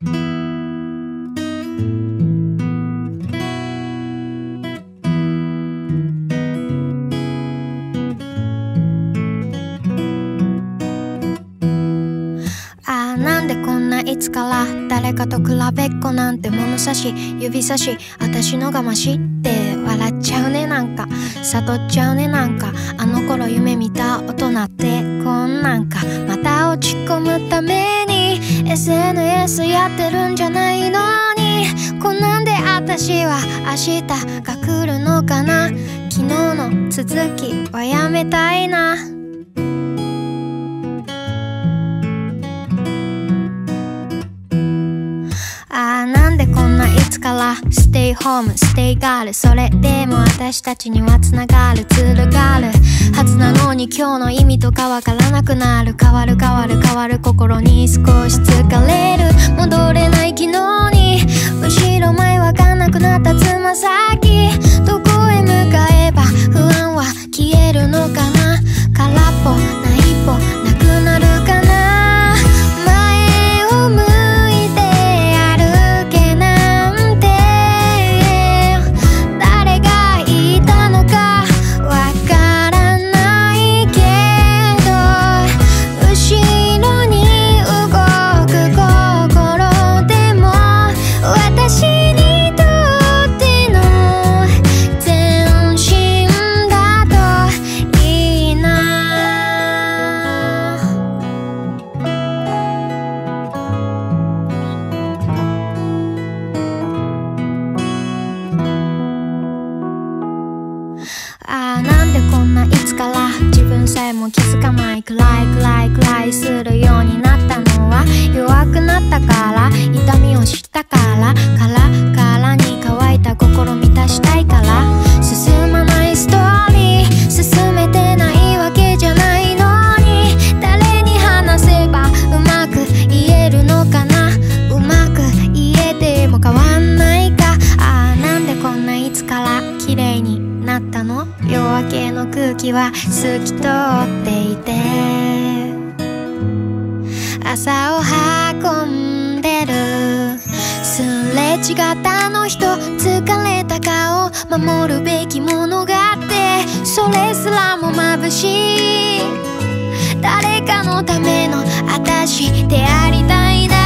なんでこんないつから誰かと比べっこなんて物差し指差し私のがましって笑っちゃうねなんか悟っちゃうねなんかあの頃夢見た大人ってこんなんかまた落ち込むために SNS やってるんじゃないのにこんなんで私は明日が来るのかな昨日の続きはやめたいななんでこんないつからステイホームステイガールそれでも私たちにはつながるツールがあるはずなのに今日の意味とかわからなくなる変わる変わる変わる心に少し疲れる戻れない昨日に後ろ前わかんなくなったつま先どこへ向かえば不安は消えるのかな空っぽな一歩なくなるかな前を向いてなんでこんないつから自分さえも気づかないくらいするようになったのは弱くなったから痛みを知ったからに乾いた心満たしたいから進まないストーリー進めてないわけじゃないのに誰に話せばうまく言えるのかなうまく言えても変わんないかなんでこんないつから綺麗になったの夜明けの空気は透き通っていて朝を運んでるすれ違ったあの人疲れた顔守るべきものがあってそれすらも眩しい誰かのための私でありたいな